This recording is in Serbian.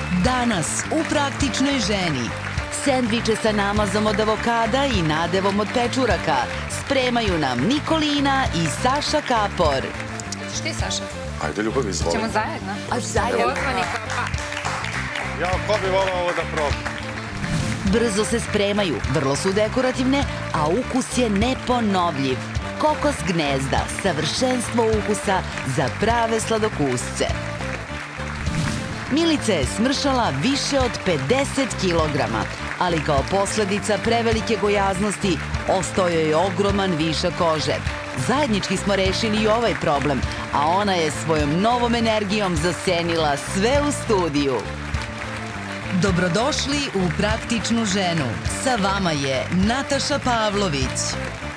Danas u Praktičnoj ženi. Sendviče sa namazom od avokada i nadevom od pečuraka spremaju nam Nikolina i Saša Kapor. Ćeš ti, Saša? Ajde, Ljubav, izvoli. Ćemo zajedno? A zajedno? Ja, ko bi volao ovo da probam? Brzo se spremaju, vrlo su dekorativne, a ukus je neponovljiv. Kokos gnezda, savršenstvo ukusa za prave sladokusce. Milica je smršala više od 50 kilograma, ali kao posledica prevelike gojaznosti ostao joj je ogroman višak kože. Zajednički smo rešili i ovaj problem, a ona je svojom novom energijom zasenila sve u studiju. Dobrodošli u Praktičnu ženu. Sa vama je Nataša Pavlović.